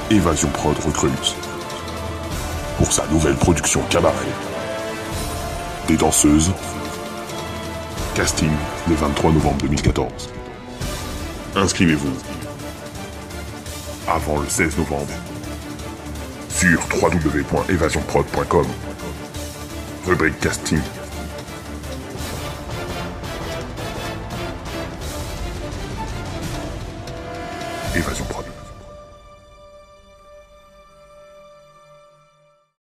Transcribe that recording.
Évasion Prod recrute, pour sa nouvelle production Cabaret, des danseuses. Casting le 23 novembre 2014. Inscrivez-vous avant le 16 novembre sur www.evasionprod.com. Rubrique casting. Évasion Prod.